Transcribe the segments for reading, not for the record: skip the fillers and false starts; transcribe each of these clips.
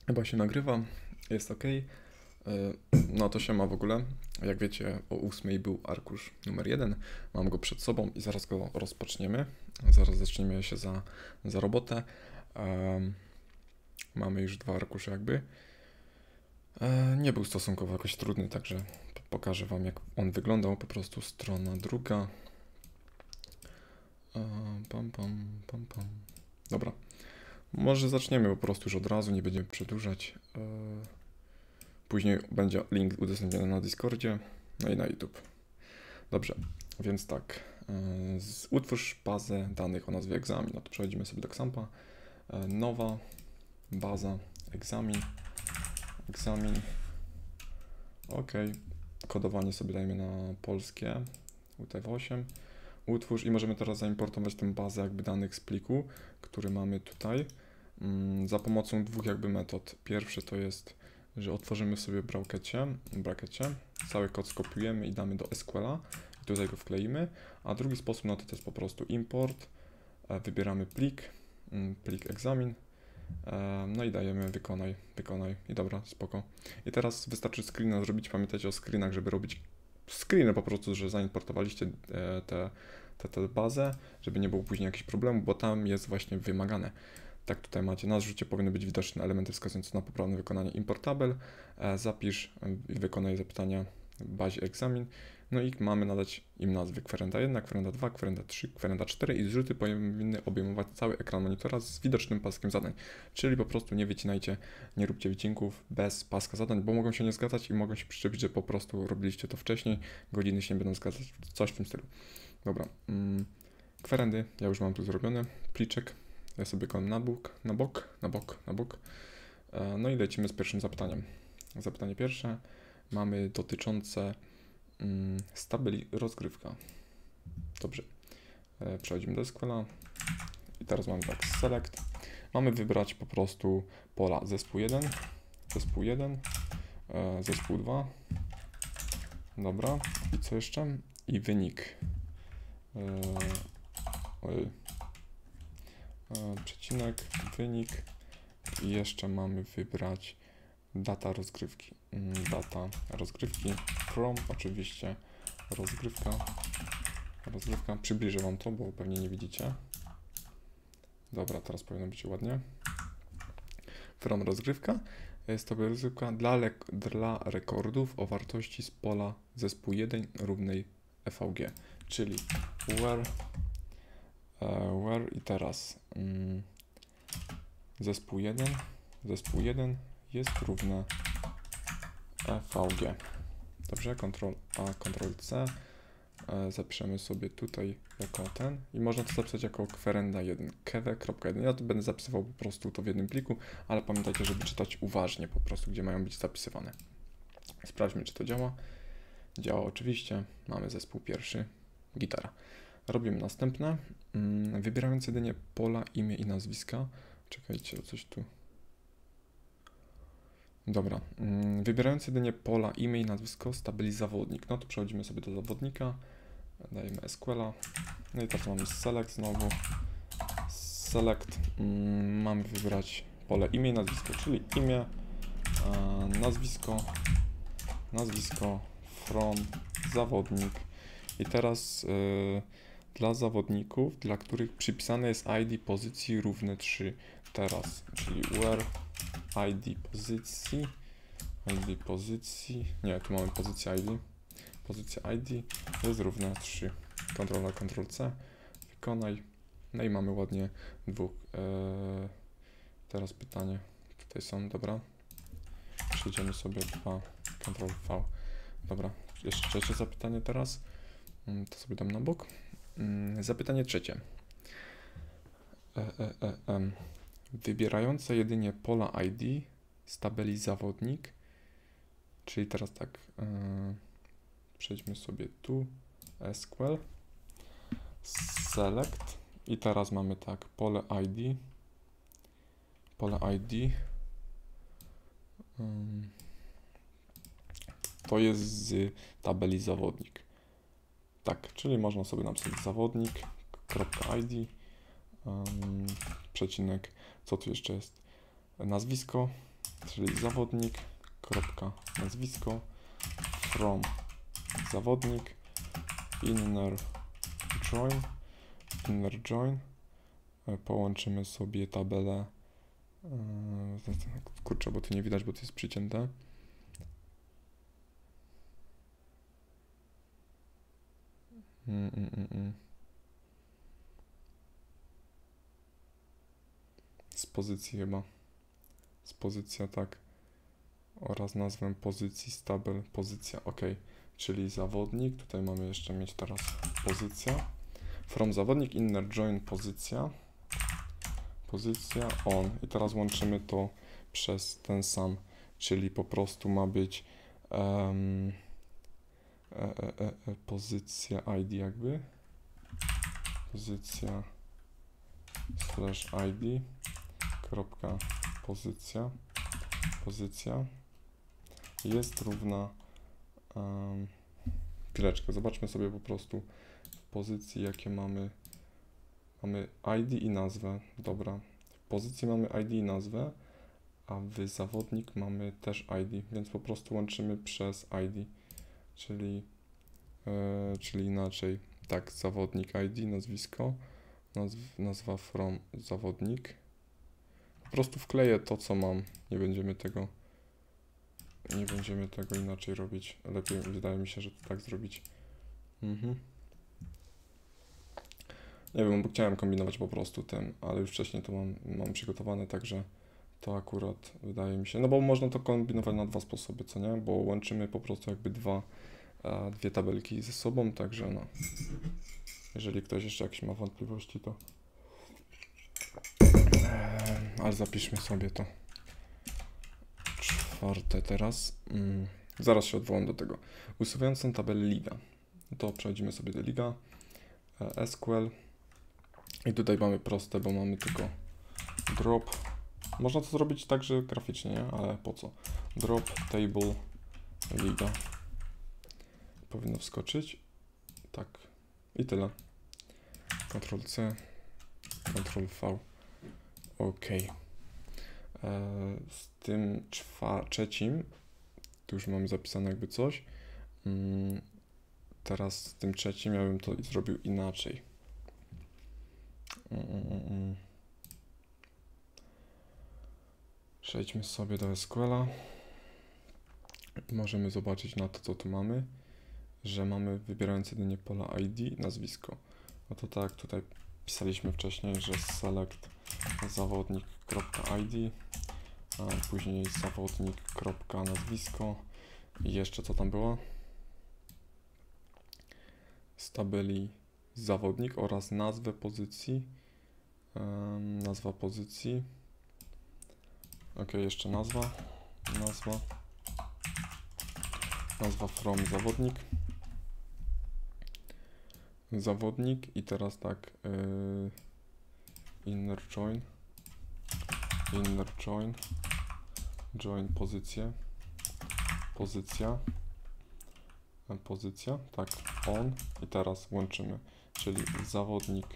Chyba się nagrywa, jest ok. No to się ma w ogóle. Jak wiecie, o 8 był arkusz numer 1. Mam go przed sobą i zaraz go rozpoczniemy. Zaraz zaczniemy się za robotę. Mamy już 2 arkusze jakby. Nie był stosunkowo jakoś trudny, także pokażę Wam, jak on wyglądał. Po prostu strona druga. Pam, pam, pam, pam. Dobra. Może zaczniemy po prostu już od razu, nie będziemy przedłużać. Później będzie link udostępniony na Discordzie, no i na YouTube. Dobrze, więc tak. Utwórz bazę danych o nazwie egzamin. No to przechodzimy sobie do Xampa. Nowa baza egzamin. OK. Kodowanie sobie dajmy na polskie. UTF-8. Utwórz i możemy teraz zaimportować tę bazę jakby danych z pliku, który mamy tutaj, za pomocą dwóch jakby metod. Pierwszy to jest, że otworzymy sobie w brackecie, cały kod skopiujemy i damy do SQL-a i tutaj go wkleimy, a drugi sposób no to jest po prostu import, wybieramy plik egzamin, no i dajemy wykonaj i dobra, spoko. I teraz wystarczy screena zrobić, pamiętajcie o screenach, żeby robić screeny po prostu, że zaimportowaliście tę bazę, żeby nie było później jakichś problemów, bo tam jest właśnie wymagane. Tak tutaj macie, na zrzucie powinny być widoczne elementy wskazujące na poprawne wykonanie importable, zapisz i wykonaj zapytania w bazie egzamin, no i mamy nadać im nazwy kwerenda 1, kwerenda 2, kwerenda 3, kwerenda 4 i zrzuty powinny obejmować cały ekran monitora z widocznym paskiem zadań, czyli po prostu nie wycinajcie, nie róbcie wycinków bez paska zadań, bo mogą się nie zgadzać i mogą się przyczepić, że po prostu robiliście to wcześniej, godziny się nie będą zgadzać, coś w tym stylu. Dobra, kwerendy, ja już mam tu zrobione, pliczek, ja sobie kładam na bok. No i lecimy z pierwszym zapytaniem. Zapytanie pierwsze mamy dotyczące rozgrywka. Dobrze, przechodzimy do SQL-a i teraz mamy tak, select. Mamy wybrać po prostu pola zespół 1, zespół 2. Dobra, i co jeszcze? I wynik. Przecinek, wynik i jeszcze mamy wybrać data rozgrywki. From oczywiście rozgrywka. Przybliżę Wam to, bo pewnie nie widzicie. Dobra, teraz powinno być ładnie. From rozgrywka. Jest to rozgrywka dla rekordów o wartości z pola zespół 1 równej EVG, czyli where i teraz zespół 1 jest równe EVG. Dobrze, Ctrl-A, Ctrl-C. Zapiszemy sobie tutaj jako ten i można to zapisać jako kwerenda 1, kewe.1. Ja to będę zapisywał po prostu to w jednym pliku, ale pamiętajcie, żeby czytać uważnie po prostu, gdzie mają być zapisywane. Sprawdźmy, czy to działa. Działa oczywiście. Mamy zespół pierwszy, gitara. Robimy następne. Wybierając jedynie pola, imię i nazwiska. Czekajcie, coś tu. Dobra. Wybierając jedynie pola, imię i nazwisko, stabiliz zawodnik. No to przechodzimy sobie do zawodnika. Dajemy SQL-a. No i teraz mamy select znowu. Select. Mamy wybrać pole imię i nazwisko, czyli imię, nazwisko, from, zawodnik. I teraz dla zawodników, dla których przypisane jest ID pozycji równe 3 teraz, czyli where ID pozycji, nie, tu mamy pozycję ID, pozycja ID jest równa 3, Ctrl-A, Ctrl-C, wykonaj, no i mamy ładnie dwóch, teraz pytanie, tutaj są, dobra, przejdziemy sobie 2, Ctrl-V, dobra, jeszcze trzecie zapytanie teraz, to sobie dam na bok. Zapytanie trzecie. Wybierające jedynie pola ID, stabiliz zawodnik, czyli teraz tak, przejdźmy sobie tu, SQL, select i teraz mamy tak, pole ID, to jest z tabeli zawodnik. Tak, czyli można sobie napisać zawodnik.id, przecinek, co tu jeszcze jest, nazwisko, czyli zawodnik, kropka, nazwisko, from zawodnik, inner join, połączymy sobie tabelę, kurczę, bo tu nie widać, bo to jest przycięte. Z pozycji chyba. Z pozycja, tak. Oraz nazwę pozycji stable, pozycja, ok. Czyli zawodnik, tutaj mamy jeszcze mieć teraz pozycja. From zawodnik, inner join, pozycja. Pozycja on. I teraz łączymy to przez ten sam, czyli po prostu ma być pozycja ID jakby. Pozycja slash ID kropka pozycja jest równa chwileczkę, zobaczmy sobie po prostu w pozycji jakie mamy ID i nazwę, dobra, w pozycji mamy ID i nazwę, a w zawodnik mamy też ID, więc po prostu łączymy przez ID, czyli inaczej, tak, zawodnik ID, nazwisko, nazwa from zawodnik. Po prostu wkleję to, co mam, nie będziemy tego inaczej robić. Lepiej wydaje mi się, że to tak zrobić. Nie wiem, bo chciałem kombinować po prostu tym, ale już wcześniej to mam przygotowane, także to akurat wydaje mi się, no bo można to kombinować na dwa sposoby, co nie? Bo łączymy po prostu jakby dwie tabelki ze sobą, także no, jeżeli ktoś jeszcze jakieś ma wątpliwości, to ale zapiszmy sobie to. Czwarte teraz. Zaraz się odwołam do tego. Usuwając tę tabelę liga, to przechodzimy sobie do liga, SQL i tutaj mamy proste, bo mamy tylko drop. Można to zrobić także graficznie, nie? Ale po co? Drop table liga. Powinno wskoczyć. Tak. I tyle. Ctrl C, Ctrl V. OK. Z tym trzecim, tu już mamy zapisane jakby coś. Teraz z tym trzecim ja bym to zrobił inaczej. Przejdźmy sobie do SQL-a. Możemy zobaczyć na to, co tu mamy, że mamy wybierając jedynie pola ID, nazwisko. No to tak, tutaj pisaliśmy wcześniej, że select zawodnik.id, a później zawodnik.nazwisko i jeszcze co tam było? Z tabeli zawodnik oraz nazwę pozycji, nazwa pozycji, ok, jeszcze nazwa from zawodnik i teraz tak, inner join pozycja, tak, on i teraz łączymy, czyli zawodnik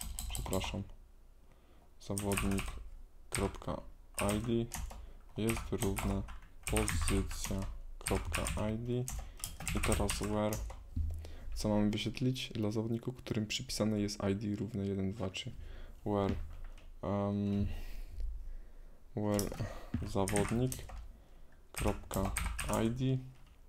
zawodnik.id jest równe pozycja.id i teraz where, co mamy wyświetlić dla zawodników, którym przypisane jest ID równe 1, 2, 3, where zawodnik.id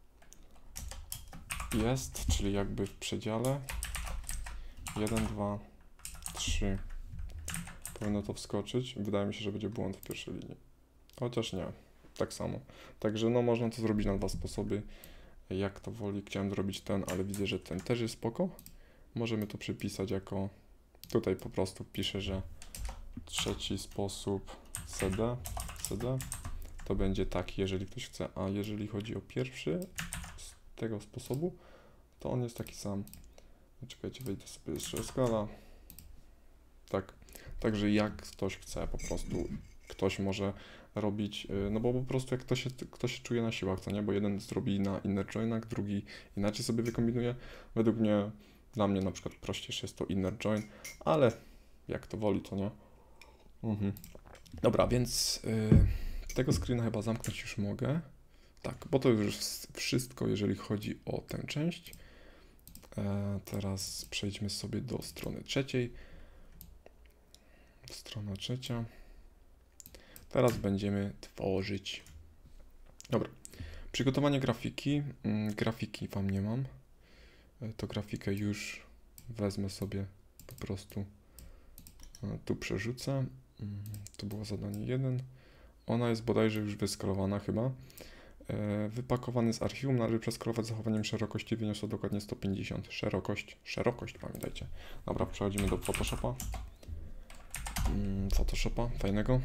jest, czyli jakby w przedziale 1, 2, 3. Powinno to wskoczyć. Wydaje mi się, że będzie błąd w pierwszej linii. Chociaż nie, tak samo. Także no można to zrobić na dwa sposoby. Jak to woli, chciałem zrobić ten, ale widzę, że ten też jest spoko. Możemy to przypisać jako, tutaj po prostu piszę, że trzeci sposób CD to będzie taki, jeżeli ktoś chce, a jeżeli chodzi o pierwszy z tego sposobu, to on jest taki sam. Czekajcie, wejdę sobie jeszcze skala. Tak, także jak ktoś chce, po prostu ktoś może robić, no bo po prostu jak ktoś się czuje na siłach, co nie, bo jeden zrobi na inner joinach, drugi inaczej sobie wykombinuje. Według mnie, dla mnie na przykład prościejsze jest to inner join, ale jak to woli, to nie. Dobra, więc Tego screena chyba zamknąć już mogę. Tak, bo to już wszystko, jeżeli chodzi o tę część. Teraz przejdźmy sobie do strony trzeciej. Strona trzecia. Teraz będziemy tworzyć. Dobra. Przygotowanie grafiki. Grafiki Wam nie mam. To grafikę już wezmę sobie po prostu. Tu przerzucę. To było zadanie 1. Ona jest bodajże już wyskalowana chyba. Wypakowany z archiwum, należy przeskalować z zachowaniem szerokości, wyniosła dokładnie 150. Szerokość pamiętajcie. Dobra, przechodzimy do Photoshopa. Photoshopa, fajnego.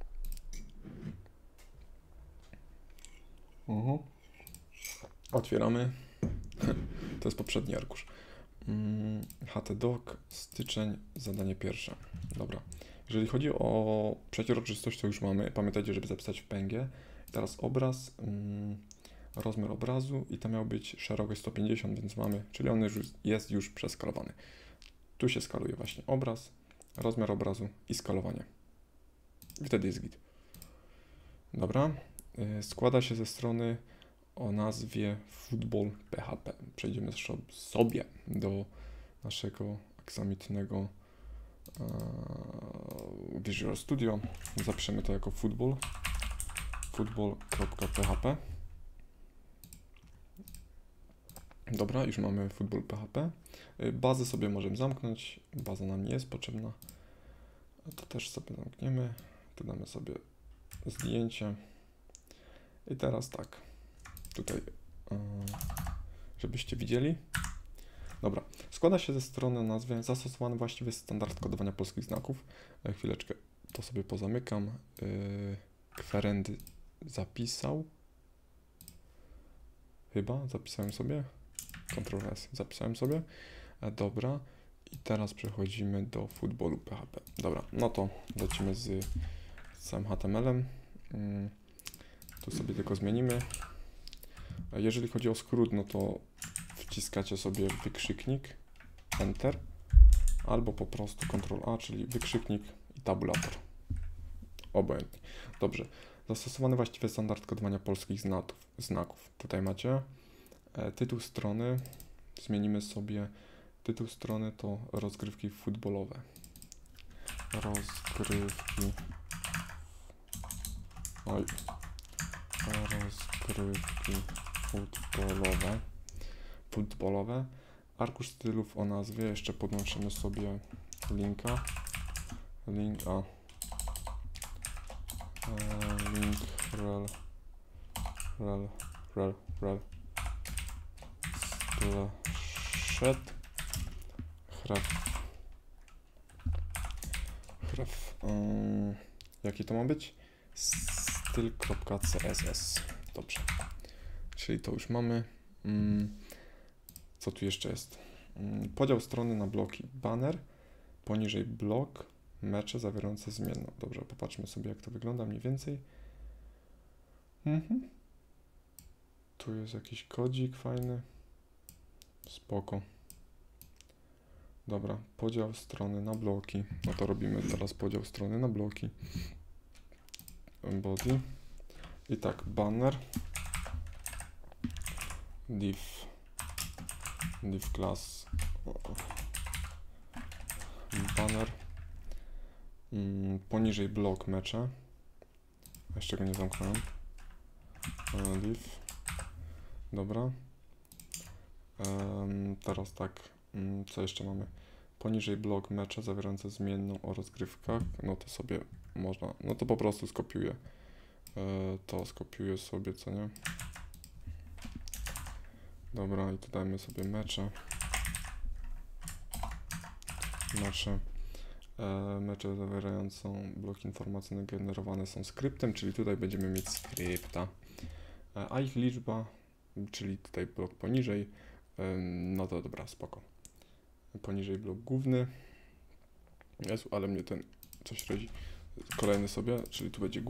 Otwieramy. To jest poprzedni arkusz. HTDoc, styczeń, zadanie pierwsze. Dobra. Jeżeli chodzi o przejrzystość, to już mamy. Pamiętajcie, żeby zapisać w PNG. Teraz obraz, rozmiar obrazu i to miał być szerokość 150, więc mamy, czyli on już jest już przeskalowany. Tu się skaluje właśnie obraz, rozmiar obrazu i skalowanie. I wtedy jest git. Dobra. Składa się ze strony o nazwie football.php. Przejdziemy sobie do naszego aksamitnego Visual Studio. Zapiszemy to jako football.php. Dobra, już mamy football.php. Bazę sobie możemy zamknąć. Baza nam nie jest potrzebna. To też sobie zamkniemy. Tu damy sobie zdjęcie. I teraz tak. Tutaj, żebyście widzieli. Dobra, składa się ze strony o nazwie zastosowany właściwy standard kodowania polskich znaków. Chwileczkę, to sobie pozamykam. Kwerendy zapisał. Chyba zapisałem sobie. Ctrl S zapisałem sobie. Dobra, i teraz przechodzimy do footballu.php. Dobra, no to lecimy z samym HTML-em. Tu sobie tylko zmienimy. Jeżeli chodzi o skrót, no to wciskacie sobie wykrzyknik, Enter, albo po prostu Ctrl A, czyli wykrzyknik i tabulator. Obojętnie. Dobrze. Zastosowany właściwy standard kodowania polskich znaków. Tutaj macie tytuł strony. Zmienimy sobie tytuł strony to rozgrywki futbolowe. Rozgrywki futbolowe. Arkusz stylów o nazwie, jeszcze podłączymy sobie linka. Link rel slashed href. Jaki to ma być? Styl.css. Dobrze. Czyli to już mamy. Co tu jeszcze jest? Podział strony na bloki. Banner, poniżej blok, mecze zawierające zmienną. Dobrze, popatrzmy sobie, jak to wygląda mniej więcej. Tu jest jakiś kodzik fajny. Spoko. Dobra, podział strony na bloki. No to robimy teraz podział strony na bloki. Body. I tak, banner. Div class. Banner. Poniżej blok mecze. Jeszcze go nie zamknąłem. Div. Dobra. Teraz tak. Co jeszcze mamy? Poniżej blok mecze zawierające zmienną o rozgrywkach. No to sobie można. No to po prostu skopiuję. To skopiuję sobie, co nie? Dobra, i tu dajmy sobie mecze. Mecze zawierającą blok informacyjny generowane są skryptem, czyli tutaj będziemy mieć skrypta. A ich liczba, czyli tutaj blok poniżej, no to dobra, spoko. Poniżej blok główny. Jezu, ale mnie ten coś radzi. Kolejny sobie, czyli tu będzie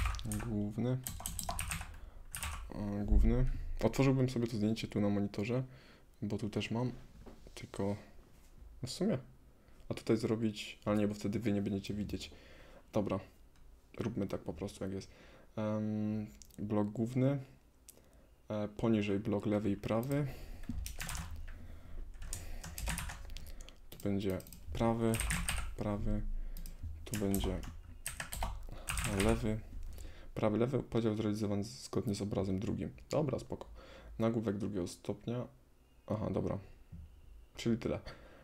główny. Otworzyłbym sobie to zdjęcie tu na monitorze, bo tu też mam, tylko w sumie. A tutaj zrobić, ale nie, bo wtedy wy nie będziecie widzieć. Dobra, róbmy tak po prostu, jak jest. Blok główny, poniżej blok lewy i prawy. Tu będzie prawy, tu będzie lewy, lewy, podział zrealizowany zgodnie z obrazem drugim. Dobra, spoko. Nagłówek drugiego stopnia. Aha, dobra. Czyli tyle.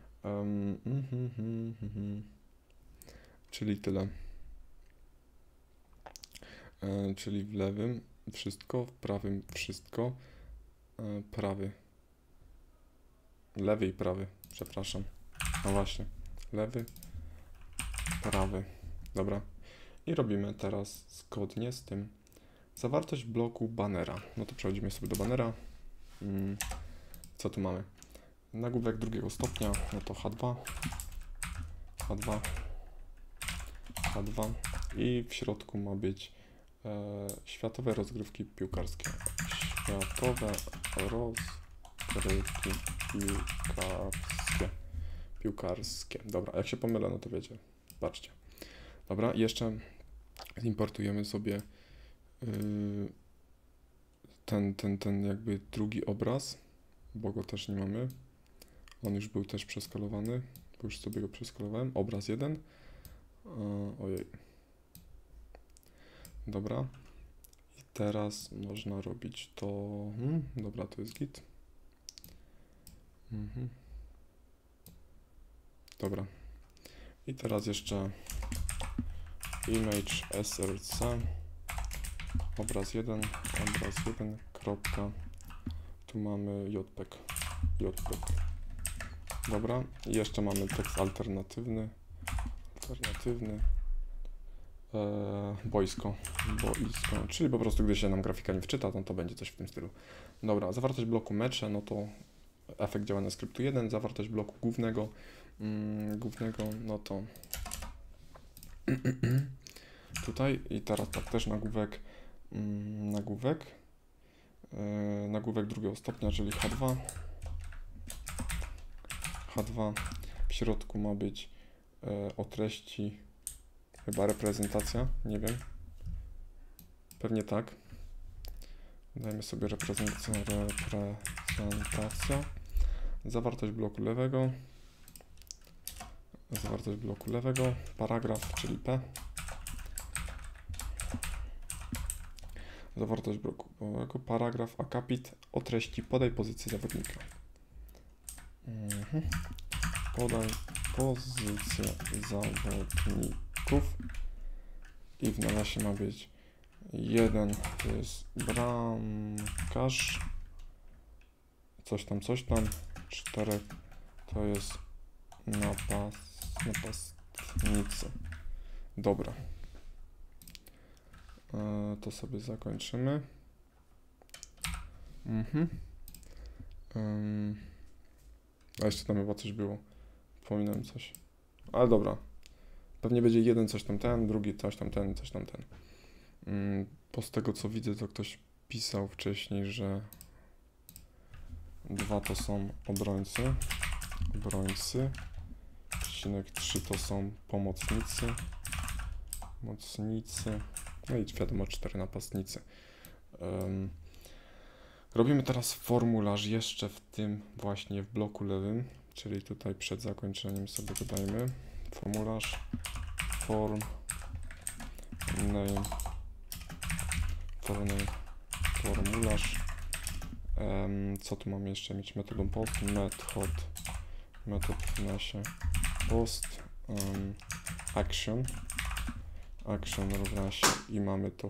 Czyli tyle. Czyli w lewym wszystko, w prawym wszystko. Prawy. Lewy i prawy, przepraszam. No właśnie. Lewy, prawy. Dobra. I robimy teraz zgodnie z tym zawartość bloku banera. No to przechodzimy sobie do banera. Co tu mamy? Nagłówek drugiego stopnia, no to H2 i w środku ma być światowe rozgrywki piłkarskie. Światowe rozgrywki piłkarskie. Dobra, jak się pomylę, no to wiecie, patrzcie. Dobra, i jeszcze importujemy sobie ten jakby drugi obraz, bo go też nie mamy. On już był też przeskalowany, bo już sobie go przeskalowałem. Obraz 1. Ojej. Dobra. I teraz można robić to... dobra, to jest git. Dobra. I teraz jeszcze image src obraz 1, kropka. Tu mamy jpeg. Dobra, i jeszcze mamy tekst alternatywny, boisko, czyli po prostu gdy się nam grafika nie wczyta, to będzie coś w tym stylu. Dobra, zawartość bloku mecze, no to efekt działania skryptu 1, zawartość bloku głównego, no to tutaj i teraz tak też nagłówek drugiego stopnia, czyli H2. W środku ma być o treści chyba reprezentacja, nie wiem, pewnie tak. Dajmy sobie reprezentacja, zawartość bloku lewego, paragraf, czyli P, zawartość bloku lewego, paragraf, akapit o treści podaj pozycję zawodnika. Podaj pozycję zawodników i w nawiasie ma być 1 to jest bramkarz, coś tam, 4 to jest napastnicy. Dobra. To sobie zakończymy. A jeszcze tam chyba coś było. Pominąłem coś. Ale dobra. Pewnie będzie jeden coś tam ten, drugi coś tam ten. Bo z tego co widzę, to ktoś pisał wcześniej, że 2 to są obrońcy, 3 to są pomocnicy, no i wiadomo 4 napastnicy. Robimy teraz formularz jeszcze w tym właśnie w bloku lewym, czyli tutaj przed zakończeniem sobie dodajmy formularz form name formularz. Co tu mamy jeszcze mieć? Metodą post, metod w nasie post, action równa się i mamy to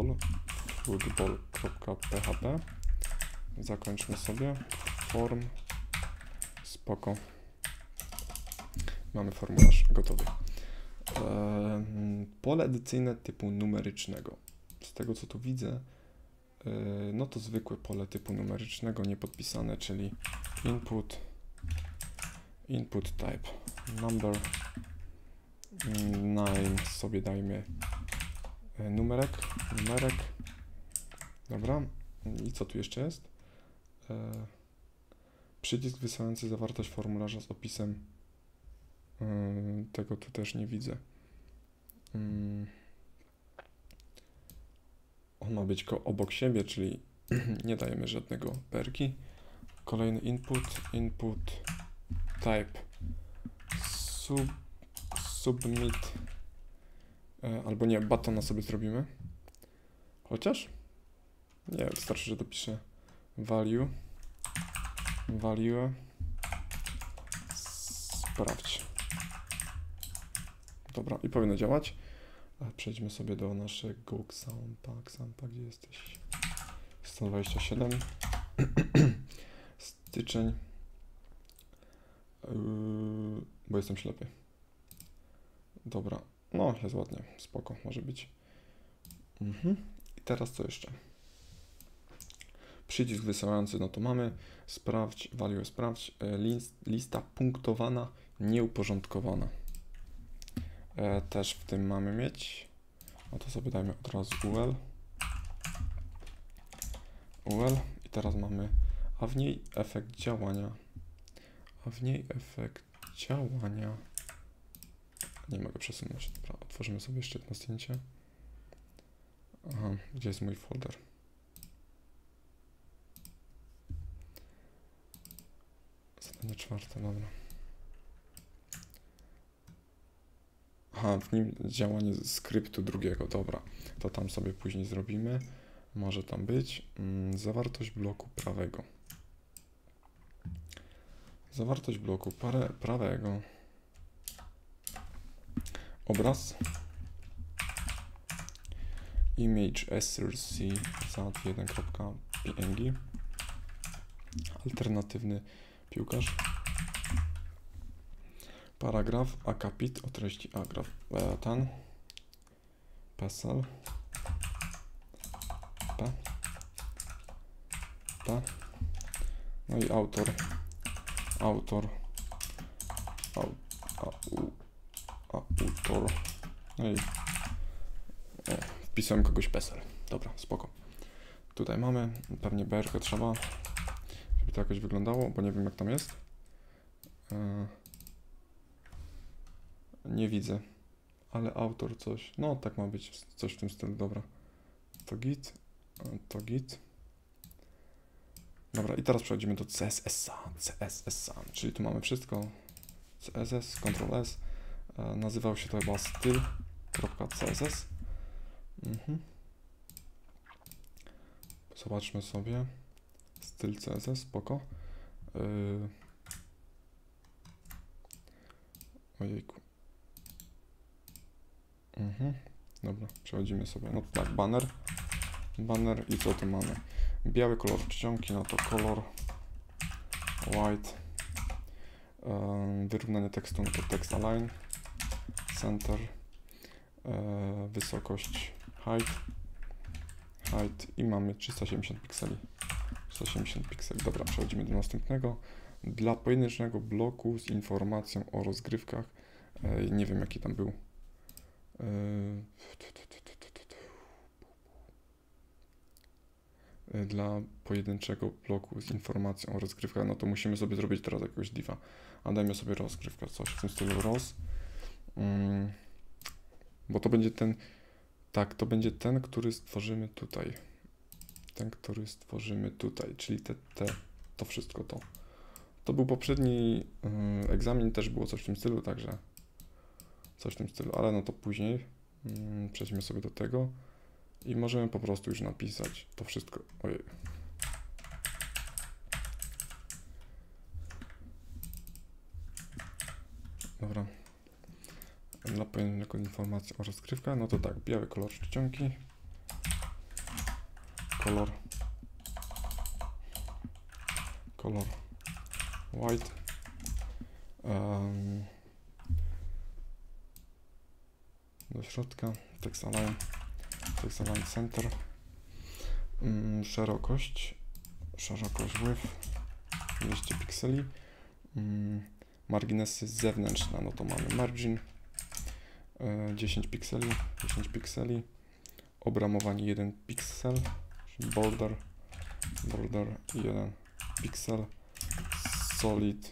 football.php. Zakończmy sobie form, spoko, mamy formularz gotowy. Pole edycyjne typu numerycznego, z tego co tu widzę, no to zwykłe pole typu numerycznego, niepodpisane, czyli input type number, name sobie dajmy numerek, dobra. I co tu jeszcze jest? Przycisk wysyłający zawartość formularza z opisem, tego tu też nie widzę. ma być obok siebie, czyli nie dajemy żadnego perki. Kolejny input type submit, albo nie, buttona sobie zrobimy. Chociaż? Nie, wystarczy, że dopiszę value, sprawdź. Dobra, i powinno działać. Przejdźmy sobie do naszego Xampa, gdzie jesteś? 127 styczeń, bo jestem ślepy. Dobra, no jest ładnie, spoko, może być. I teraz co jeszcze? Przycisk wysyłający, no to mamy, sprawdź, value sprawdź, lista punktowana, nieuporządkowana. Też w tym mamy mieć, a to sobie dajmy od razu UL i teraz mamy, a w niej efekt działania, nie mogę przesunąć, dobra, otworzymy sobie jeszcze jedno zdjęcie. Aha, gdzie jest mój folder? Zadanie 4, dobra. Aha, w nim działanie skryptu drugiego, dobra. To tam sobie później zrobimy. Może tam być. Zawartość bloku prawego. Zawartość bloku prawego. Obraz. Image src zat1.png. Alternatywny piłkarz. Paragraf, akapit o treści agraf, ten, PESEL, no i autor, no i wpisałem kogoś PESEL, dobra, spoko. Tutaj mamy, pewnie BR trzeba, żeby to jakoś wyglądało, bo nie wiem jak tam jest. Nie widzę, ale autor coś, no tak ma być, coś w tym stylu, dobra. To git. Dobra, i teraz przechodzimy do CSS-a, czyli tu mamy wszystko. CSS, Ctrl+S, nazywał się to chyba styl.css. Zobaczmy sobie, styl CSS, spoko. Ojejku. Dobra, przechodzimy sobie, no to tak, banner i co tu mamy? Biały kolor czcionki, no to kolor white, wyrównanie tekstu, no to text align, center, wysokość height i mamy 370 pikseli. Dobra, przechodzimy do następnego. Dla pojedynczego bloku z informacją o rozgrywkach, nie wiem jaki tam był. Dla pojedynczego bloku z informacją o rozgrywkach, no to musimy sobie zrobić teraz jakiegoś diva. A dajmy sobie rozgrywkę, coś w tym stylu bo to będzie ten, tak, to będzie ten, który stworzymy tutaj. Czyli to wszystko to. To był poprzedni egzamin, też było coś w tym stylu, także coś w tym stylu, ale no to później przejdźmy sobie do tego i możemy po prostu już napisać to wszystko. Ojej. Dobra. Dla pojedynczego informacji o rozgrywkach, no to tak, biały kolor czcionki, kolor white, do środka, text align center, szerokość width 200 pikseli, marginesy zewnętrzne, no to mamy margin 10 pikseli, obramowanie 1 piksel, border 1 piksel, solid,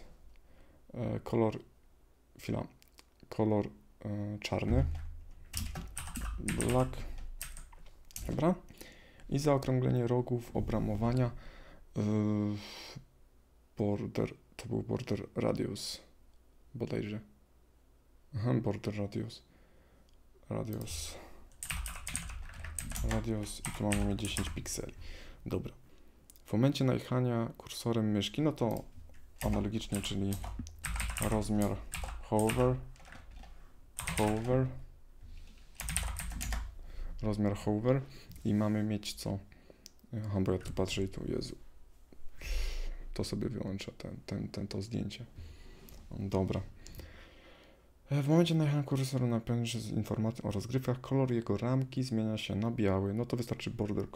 kolor czarny, black, dobra, I zaokrąglenie rogów obramowania border, to był border radius bodajże. Aha, border radius. Radius i tu mamy 10 pikseli. Dobra. W momencie najechania kursorem myszki, no to analogicznie, czyli rozmiar hover, rozmiar hover i mamy mieć co? Aha, bo ja tu patrzę i tu, Jezu. To sobie wyłączę, to zdjęcie. Dobra. W momencie najechania kursoru na pędzie z informacją o rozgrywkach, kolor jego ramki zmienia się na biały. No to wystarczy border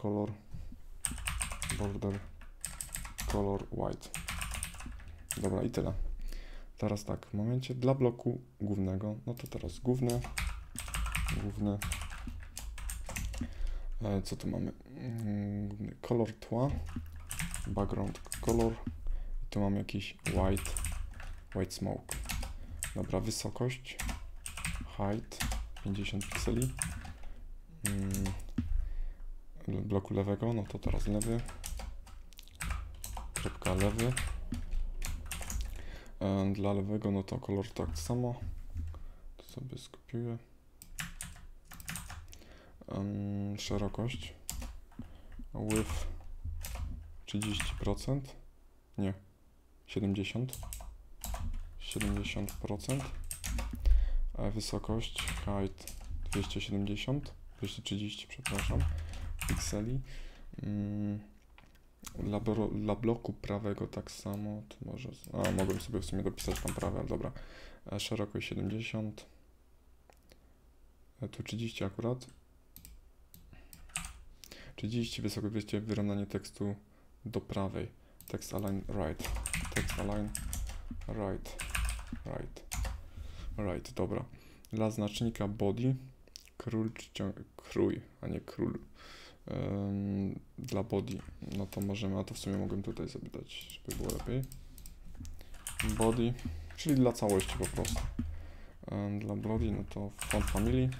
color white. Dobra, i tyle. Teraz tak, w momencie dla bloku głównego, no to teraz główny. Co tu mamy? Kolor tła, background color. I tu mamy jakiś white smoke. Dobra, wysokość, height, 50 pikseli. Bloku lewego, no to teraz lewy. Kropka lewy. Dla lewego, no to kolor tak samo. To sobie skopiuję. Szerokość. Width 30%. Nie. 70%. Wysokość, height 230, przepraszam, pikseli. Dla bloku prawego tak samo, to może, mogłem sobie w sumie dopisać tam prawe, ale dobra. Szerokość 70, tu 30 akurat. 30, wysokość 200, wyrównanie tekstu do prawej. Text align right. Text align right, dobra. Dla znacznika body, krój, a nie król. Dla body, no to możemy, a to w sumie mogłem tutaj sobie dać, żeby było lepiej. Body, czyli dla całości po prostu. Dla body, no to font family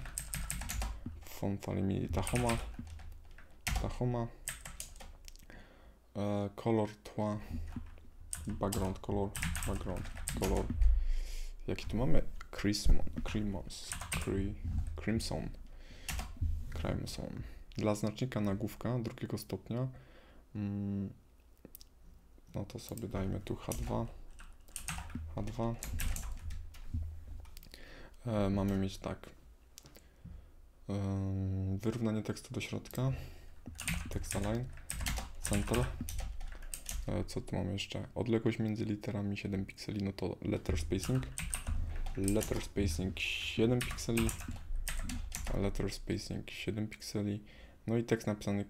Tahoma. Kolor tła, background color. Jaki tu mamy? Crimson. Dla znacznika nagłówka drugiego stopnia, no to sobie dajmy tu H2. Mamy mieć tak. Wyrównanie tekstu do środka. Text align. Center. Co tu mamy jeszcze? Odległość między literami 7 pikseli, no to letter spacing 7 pikseli. No i tekst napisany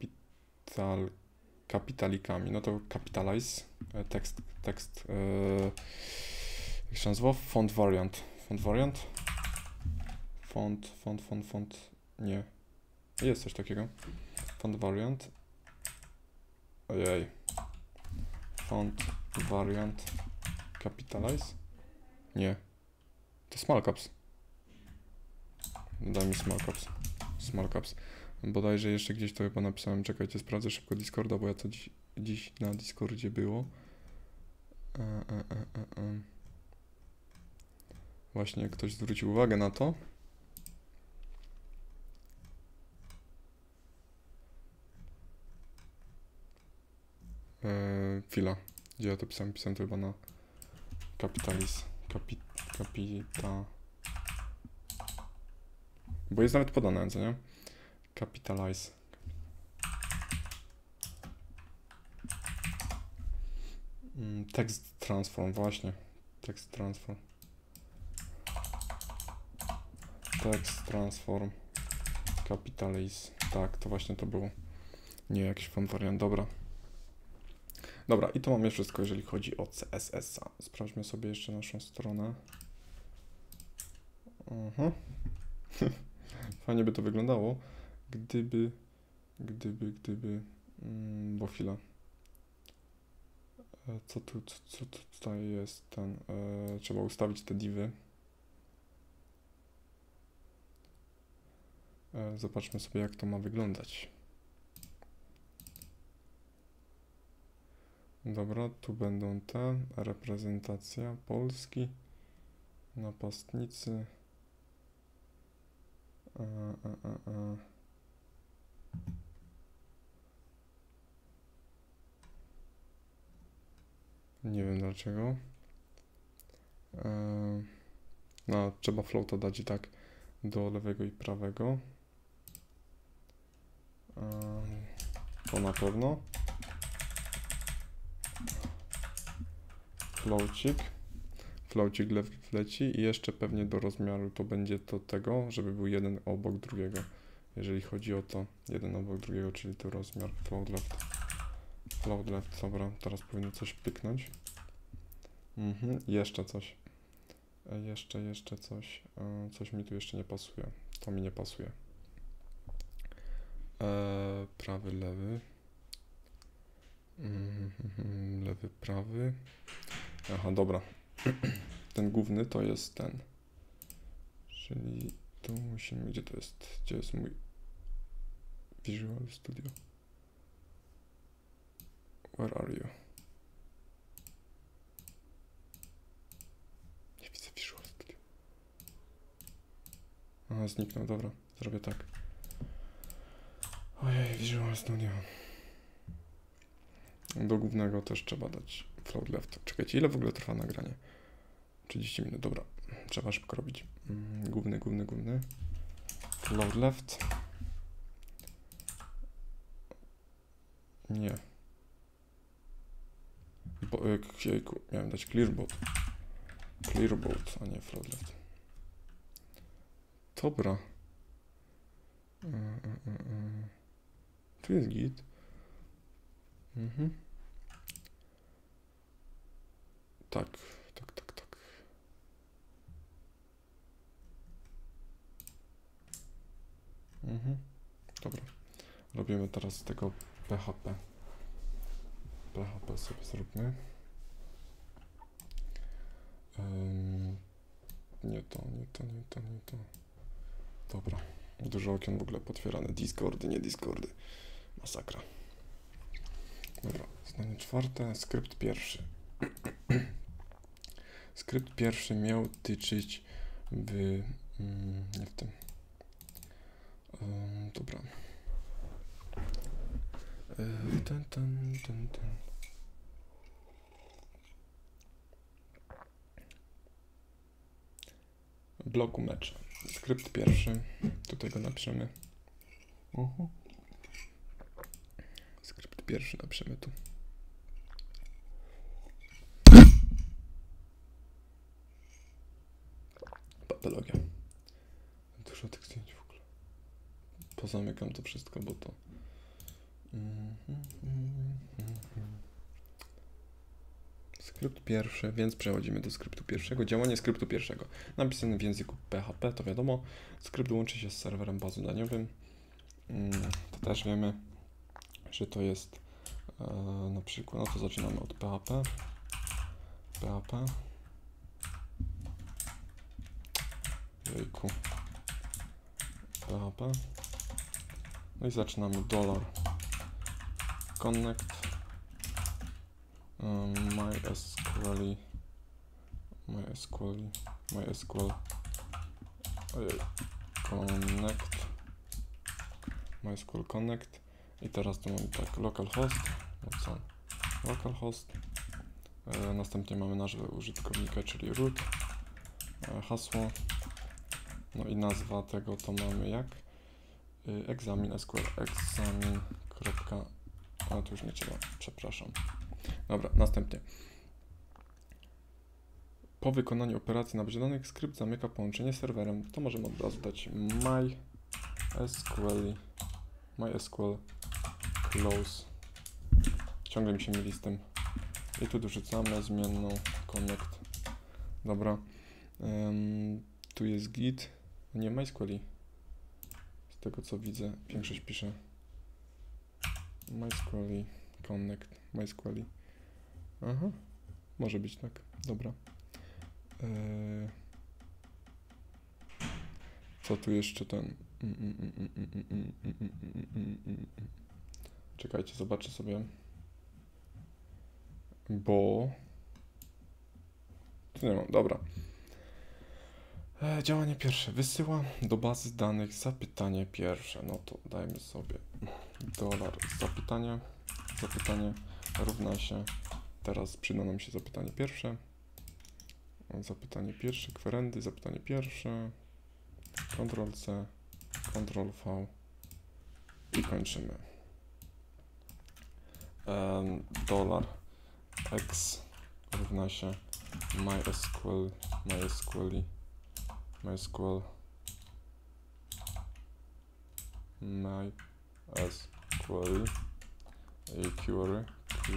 kapitalikami, no to capitalize. Tekst jak się nazywa? Font variant. Nie. Jest coś takiego. Font variant. Ojej. Font variant capitalize? Nie. To small caps. Daj mi small caps. Bodajże jeszcze gdzieś to chyba napisałem. Czekajcie, sprawdzę szybko Discorda, bo ja to dziś na Discordzie było. Właśnie ktoś zwrócił uwagę na to. Chwila. Gdzie ja to pisałem? Pisałem to chyba na capitalize. Bo jest nawet podane, co nie? Capitalize. Text transform, właśnie. Text transform. Capitalize. Tak, to właśnie to było. Nie jakiś font variant, dobra. Dobra, i to mamy wszystko, jeżeli chodzi o CSS-a. Sprawdźmy sobie jeszcze naszą stronę. Fajnie by to wyglądało, gdyby, bo chwila. Co tutaj jest ten, trzeba ustawić te divy. Zobaczmy sobie, jak to ma wyglądać. Dobra, tu będą te, reprezentacja Polski, napastnicy. Nie wiem dlaczego. No, trzeba floata dać i tak do lewego i prawego. To na pewno. Flaucik wleci i jeszcze pewnie do rozmiaru to będzie to tego, żeby był jeden obok drugiego. Jeżeli chodzi o to, jeden obok drugiego, czyli to rozmiar float left, dobra, teraz powinno coś pyknąć. Jeszcze coś. Jeszcze coś. Coś mi tu jeszcze nie pasuje. To mi nie pasuje. Prawy, lewy. Lewy, prawy. Aha, dobra. Ten główny to jest ten. Czyli tu musimy... Gdzie to jest? Gdzie jest mój Visual Studio? Where are you? Nie widzę Visual Studio. Aha, zniknął, dobra. Zrobię tak. Ojej, Visual Studio. Do głównego też trzeba dać float left. Czekajcie, ile w ogóle trwa nagranie? 30 minut, dobra. Trzeba szybko robić. Główny. Float left. Nie. Jejku, miałem dać clearboat. Clearboat, a nie float left. Dobra. Tu jest git. Tak. Dobra. Robimy teraz z tego PHP. PHP sobie zróbmy. Nie to. Dobra. Dużo okien w ogóle potwierane. Discordy, nie Discordy. Masakra. Dobra. Zdanie czwarte. Skrypt pierwszy. Skrypt pierwszy miał tyczyć nie w tym. Dobra. Bloku mecza. Skrypt pierwszy. Tutaj go napiszemy. Skrypt pierwszy napiszemy tu. Patologia. Dużo tych zdjęć w ogóle. Pozamykam to wszystko, bo to... Skrypt pierwszy, więc przechodzimy do skryptu pierwszego. Działanie skryptu pierwszego. Napisane w języku PHP, to wiadomo. Skrypt łączy się z serwerem bazodaniowym. To też wiemy, że to jest na przykład, no to zaczynamy od PHP. Jejku. PHP. No i zaczynamy $connect MySQL connect i teraz tu mamy tak localhost, następnie mamy nazwę użytkownika, czyli root, hasło, no i nazwa tego to mamy jak examine SQL examine. Ale to już nie trzeba, przepraszam. Dobra, następnie. Po wykonaniu operacji na bazie danych skrypt zamyka połączenie z serwerem. To możemy od razu dać MySQL close. Ciągle mi się myli z tym. I tu dorzucamy zmienną connect. Dobra. Tu jest git. Nie, MySQL. Z tego co widzę, większość pisze MySQL connect. MySQL. Aha. Może być tak. Dobra. Co tu jeszcze ten... Czekajcie, zobaczę sobie. bo... Tu nie mam, dobra. Działanie pierwsze. Wysyła do bazy danych zapytanie pierwsze. No to dajmy sobie $zapytanie. Zapytanie równa się. Teraz przyda nam się zapytanie pierwsze. Zapytanie pierwsze, kwerendy, zapytanie pierwsze. Ctrl-C, Ctrl-V i kończymy. $x równa się MySQL i query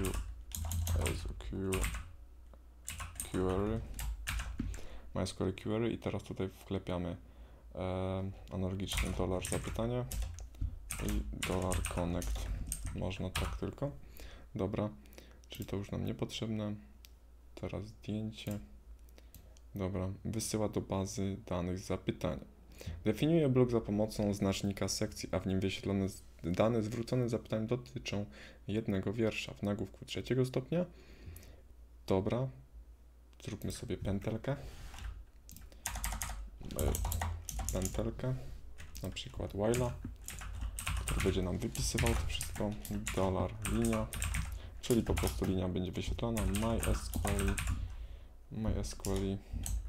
MySQL query i teraz tutaj wklepiamy analogicznie $zapytanie i $connect. Można tak tylko. Dobra, czyli to już nam niepotrzebne. Teraz zdjęcie. Dobra, wysyła do bazy danych zapytania. Definiuje blok za pomocą znacznika sekcji, a w nim wyświetlone dane zwrócone zapytań dotyczą jednego wiersza w nagłówku 3 stopnia. Dobra, zróbmy sobie pętelkę. Na przykład while'a, który będzie nam wypisywał to wszystko. $linia, czyli po prostu linia będzie wyświetlona. MySQL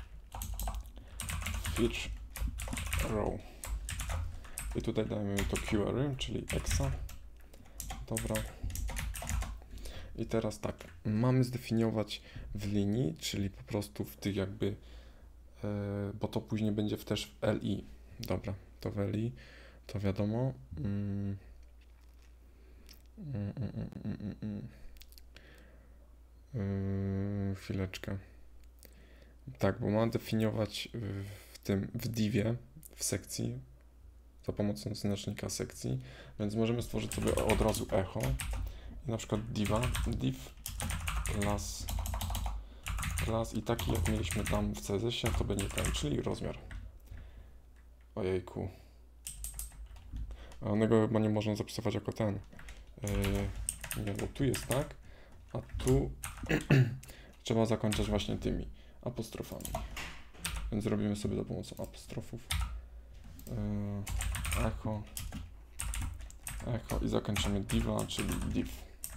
fetch row. I tutaj dajmy to query, czyli exa. Dobra. I teraz tak, mamy zdefiniować w linii, czyli po prostu w tych jakby, bo to później będzie też w li. Dobra, to w li, to wiadomo. Chwileczkę. Tak, bo mam definiować w divie, w sekcji, za pomocą znacznika sekcji, więc możemy stworzyć sobie od razu echo i na przykład div class i taki jak mieliśmy tam w CSS-ie, to będzie ten, czyli rozmiar. Ojejku. A onego chyba nie można zapisywać jako ten. Nie, bo tu jest tak, a tu trzeba zakończyć właśnie tymi apostrofami. Więc zrobimy sobie za pomocą apostrofów echo i zakończymy diva, czyli div.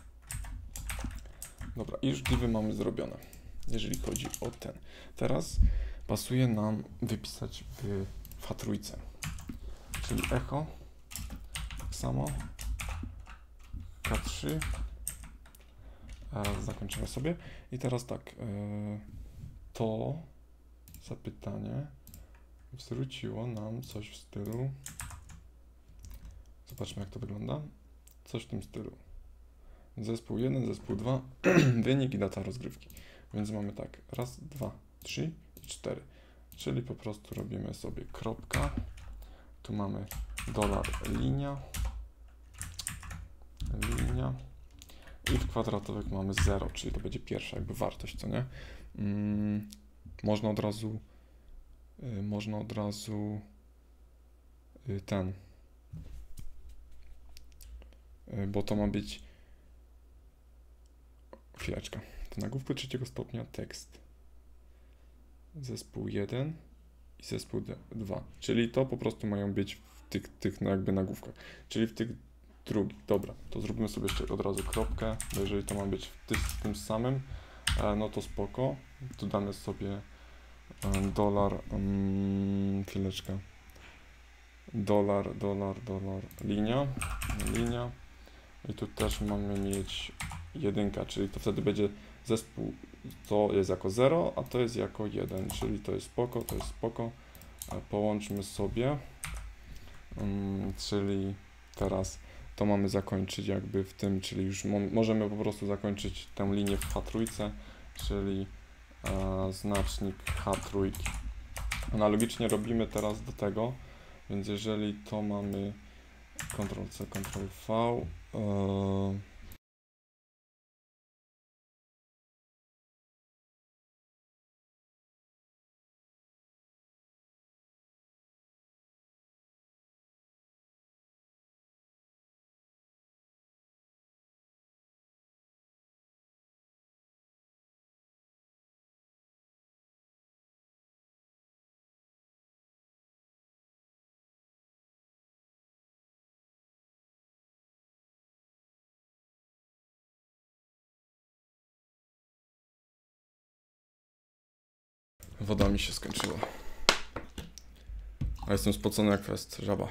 Dobra, i już divy mamy zrobione, jeżeli chodzi o ten. Teraz pasuje nam wypisać w H3, czyli echo, tak samo, K3, zakończymy sobie i teraz tak, to zapytanie zwróciło nam coś w stylu, zobaczmy jak to wygląda, coś w tym stylu. Zespół 1, zespół 2, wynik i data rozgrywki. Więc mamy tak, raz, 2, 3 i 4. Czyli po prostu robimy sobie kropka. Tu mamy $linia i w kwadratowych mamy 0, czyli to będzie pierwsza jakby wartość, co nie? Można od razu ten, bo to ma być chwileczkę. To nagłówku 3 stopnia tekst. Zespół 1 i zespół 2. Czyli to po prostu mają być w tych jakby nagłówkach. Czyli w tych drugich. Dobra, to zróbmy sobie jeszcze od razu kropkę, bo jeżeli to ma być w tym samym, no to spoko. Tu damy sobie chwileczkę. Linia. I tu też mamy mieć 1, czyli to wtedy będzie zespół, to jest jako 0, a to jest jako 1, czyli to jest spoko, to jest spoko. Połączmy sobie, czyli teraz to mamy zakończyć jakby w tym, czyli już możemy po prostu zakończyć tę linię w H3, czyli znacznik H3. Analogicznie robimy teraz do tego, więc jeżeli to mamy Ctrl-C, Ctrl-V, Woda mi się skończyła. A jestem spocony jak fest, żaba.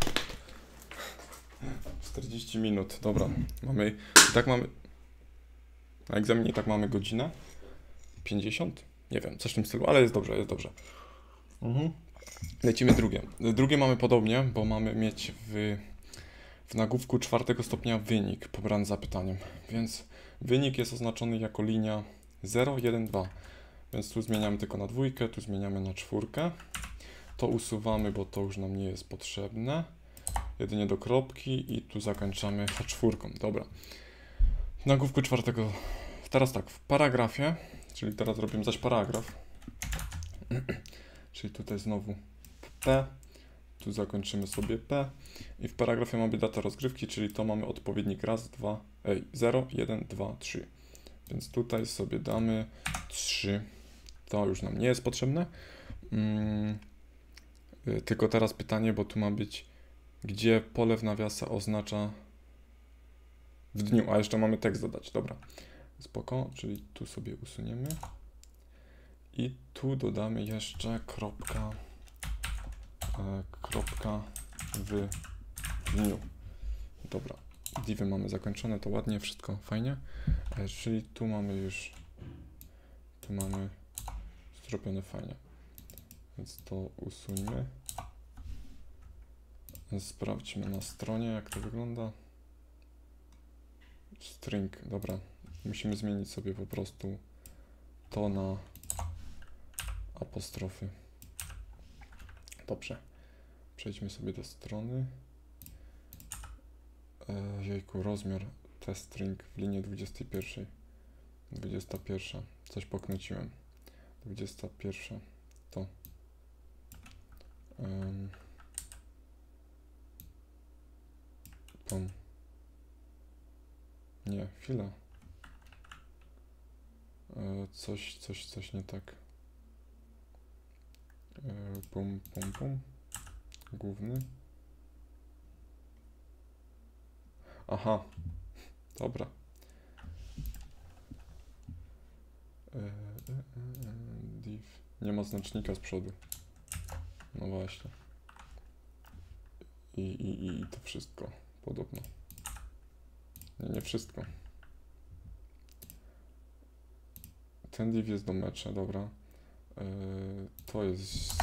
40 minut, dobra. Mamy... Na egzaminie i tak mamy godzinę. 50? Nie wiem, coś w tym stylu, ale jest dobrze, jest dobrze. Lecimy drugie. Drugie mamy podobnie, bo mamy mieć w nagłówku 4 stopnia wynik pobrany zapytaniem. Więc wynik jest oznaczony jako linia 0, 1, 2. Więc tu zmieniamy tylko na 2, tu zmieniamy na 4. To usuwamy, bo to już nam nie jest potrzebne. Jedynie do kropki i tu zakończamy H4. Dobra. W nagłówku 4. Teraz tak, w paragrafie, czyli teraz robimy zaś paragraf. Czyli tutaj znowu P. Tu zakończymy sobie P. I w paragrafie mamy datę rozgrywki, czyli to mamy odpowiednik 0, 1, 2, 3. Więc tutaj sobie damy 3. To już nam nie jest potrzebne. Tylko teraz pytanie, bo tu ma być, gdzie pole w nawiasach oznacza w dniu, a jeszcze mamy tekst dodać. Dobra, spoko, czyli tu sobie usuniemy. I tu dodamy jeszcze kropka w dniu. Dobra, divy mamy zakończone, to ładnie, wszystko fajnie. Czyli tu mamy zrobione fajnie. Więc to usuńmy. Sprawdźmy na stronie, jak to wygląda. String, dobra. Musimy zmienić sobie po prostu to na apostrofy. Dobrze. Przejdźmy sobie do strony. Jejku, rozmiar test string w linii 21. 21. Coś poknociłem. 21. To. Tam. Nie, chwila. Coś nie tak. Pum. Główny. Aha. Dobra. Div. Nie ma znacznika z przodu. No właśnie. I to wszystko. Podobno. Nie wszystko. Ten div jest do mecza, dobra. To jest...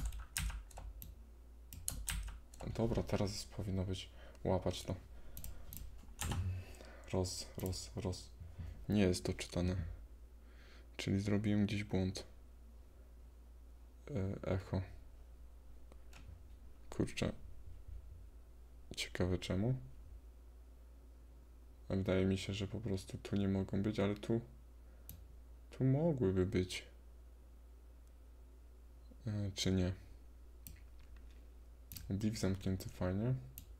Dobra, teraz powinno być łapać to. Roz. Nie jest to czytane. Czyli zrobiłem gdzieś błąd. Echo. Kurczę. Ciekawe czemu. Wydaje mi się, że po prostu tu nie mogą być, ale tu mogłyby być. Czy nie? Div zamknięty fajnie.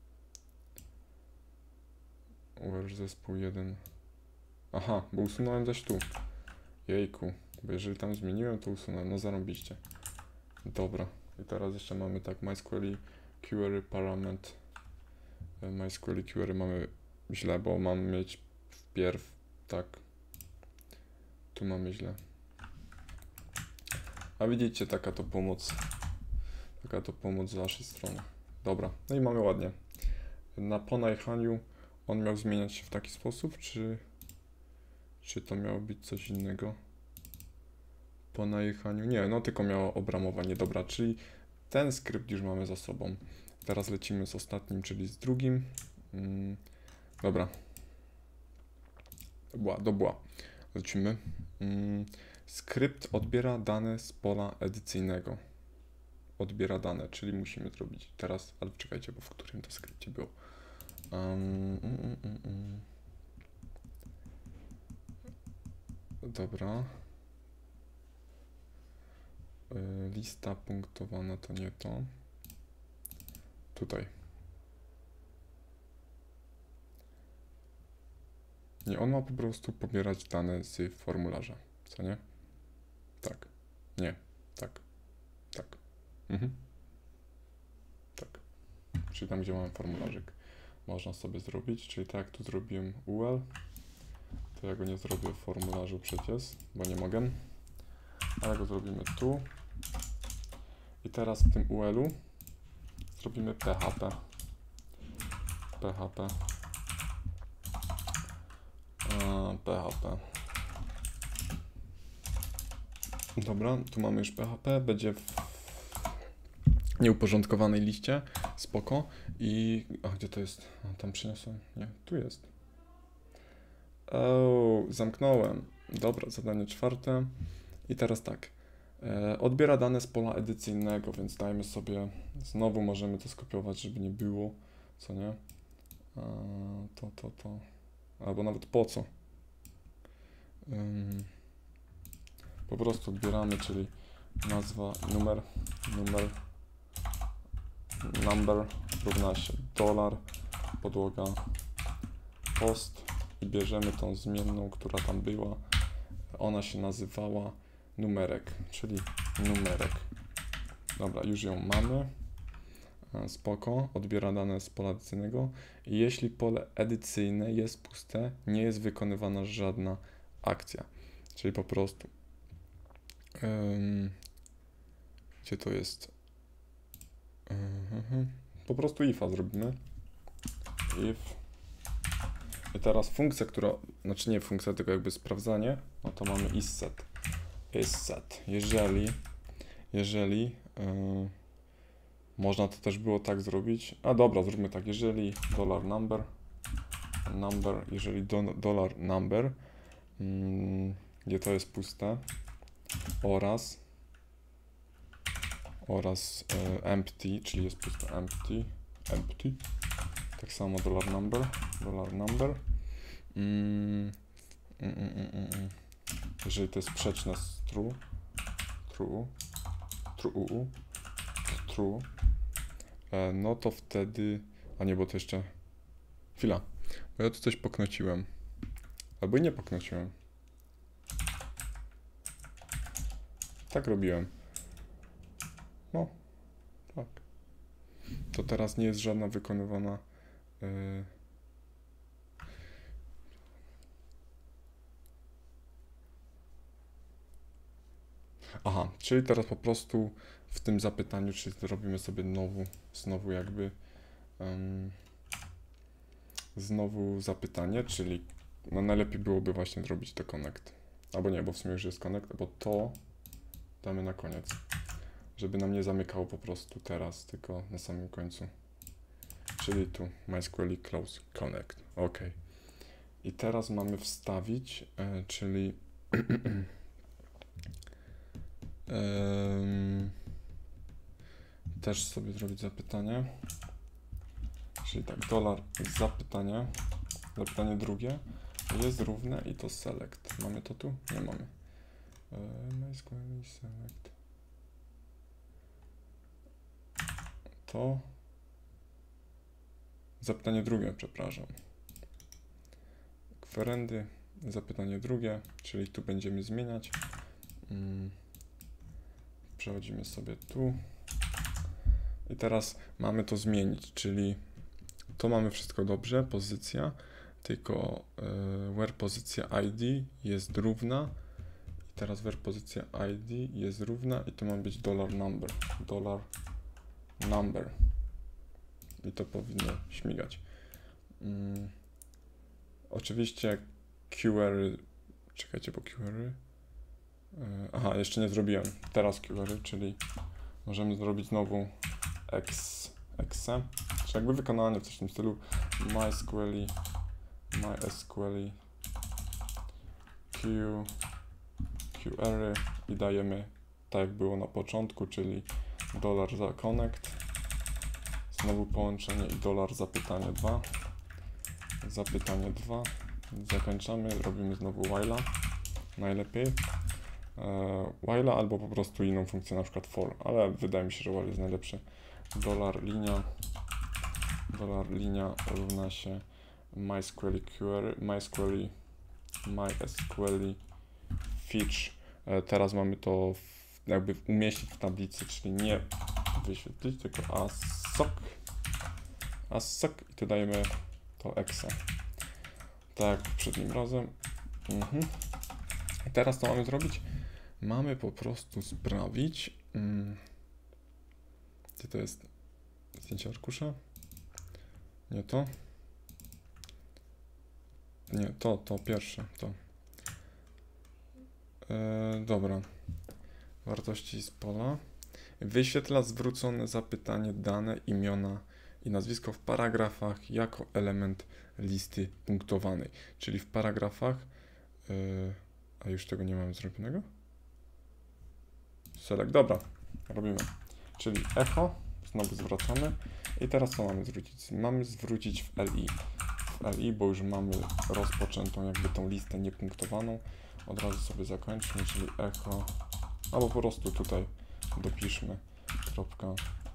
Where zespół 1. Aha, bo usunąłem zaś tu. Jejku, bo jeżeli tam zmieniłem, to usunąłem. No zarąbiście. Dobra. I teraz jeszcze mamy tak MySQL query parameter. MySQL query mamy źle, bo mamy mieć wpierw tak. Tu mamy źle. A widzicie, taka to pomoc z waszej strony. Dobra, no i mamy ładnie. Po najechaniu on miał zmieniać się w taki sposób, czy to miało być coś innego? Po najechaniu? Nie, no tylko miało obramowanie. Dobra, czyli ten skrypt już mamy za sobą. Teraz lecimy z ostatnim, czyli z drugim. Dobra. Dobra. Lecimy. Skrypt odbiera dane z pola edycyjnego. Odbiera dane, czyli musimy zrobić teraz, ale czekajcie, bo w którym to skrypcie było. Dobra. Lista punktowana to nie to. Tutaj. Nie, on ma po prostu pobierać dane z formularza, co nie? Tak. Nie. Tak. Tak. Tak. Czyli tam, gdzie mamy formularzyk, można sobie zrobić, czyli tak jak tu zrobiłem UL, to ja go nie zrobię w formularzu przecież, bo nie mogę. ale go zrobimy tu. I teraz w tym UL-u zrobimy PHP. PHP. PHP. Dobra, tu mamy już PHP, będzie w nieuporządkowanej liście, spoko. I, a gdzie to jest? A, tam przyniosłem, nie, tu jest. Zamknąłem. Dobra, zadanie 4. I teraz tak, odbiera dane z pola edycyjnego, więc dajmy sobie, znowu możemy to skopiować, żeby nie było, co nie? To, albo nawet po co? Po prostu odbieramy, czyli nazwa, number równa się $, podłoga post i bierzemy tą zmienną, która tam była. Ona się nazywała numerek, czyli numerek. Dobra, już ją mamy. Spoko, odbiera dane z pola edycyjnego. I jeśli pole edycyjne jest puste, nie jest wykonywana żadna akcja. Czyli po prostu gdzie to jest? Po prostu ifa zrobimy. If. I teraz funkcja, która, znaczy nie funkcja, tylko jakby sprawdzanie, no to mamy isSet. isSet. Jeżeli można to też było tak zrobić. A dobra, zróbmy tak. Jeżeli $number, jeżeli $number, gdzie to jest puste, oraz empty, czyli jest puste empty. Tak samo $number. Jeżeli to jest sprzeczne z true, no to wtedy, a nie, bo to jeszcze, chwila, bo ja tu coś poknociłem, albo i nie poknociłem. Tak robiłem. No, tak. To teraz nie jest żadna wykonywana aha, czyli teraz po prostu w tym zapytaniu, czyli zrobimy sobie znowu jakby znowu zapytanie, czyli no najlepiej byłoby właśnie zrobić to connect. Albo nie, bo w sumie już jest connect, bo to damy na koniec. Żeby nam nie zamykało po prostu teraz, tylko na samym końcu. Czyli tu MySQL close connect. OK. I teraz mamy wstawić, czyli też sobie zrobić zapytanie. Czyli tak, zapytanie drugie jest równe i to select. Mamy to tu? Nie mamy. MySQL select. To zapytanie drugie, przepraszam. Querendy, zapytanie drugie, czyli tu będziemy zmieniać. Przechodzimy sobie tu. I teraz mamy to zmienić, czyli to mamy wszystko dobrze, pozycja, tylko where pozycja ID jest równa. I teraz where pozycja ID jest równa i to ma być $number. I to powinno śmigać. Oczywiście query, czekajcie, bo query, aha, jeszcze nie zrobiłem, teraz query, czyli możemy zrobić znowu exe, czyli jakby wykonanie w coś w tym stylu, MySQL query i dajemy tak jak było na początku, czyli $za connect, znowu połączenie i $zapytanie 2, zakończamy, robimy znowu while'a, najlepiej while'a albo po prostu inną funkcję, na przykład for, ale wydaje mi się, że while jest najlepszy. $linia równa się MySQL query, MySQL fetch. Teraz mamy to jakby umieścić w tablicy, czyli nie wyświetlić, tylko assoc i tu dajemy to exe. Tak jak poprzednim razem. I teraz co mamy zrobić? mamy po prostu sprawić, gdzie to jest zdjęcie arkusza? Nie to? Nie, to pierwsze, to. Dobra. Wartości z pola. Wyświetla zwrócone zapytanie, dane, imiona i nazwisko w paragrafach jako element listy punktowanej. Czyli w paragrafach, a już tego nie mamy zrobionego? Select, dobra, robimy. Czyli echo, znowu zwracamy i teraz co mamy zwrócić? Mamy zwrócić w LI. W LI, bo już mamy rozpoczętą jakby tą listę niepunktowaną. Od razu sobie zakończmy, czyli echo, albo po prostu tutaj dopiszmy kropka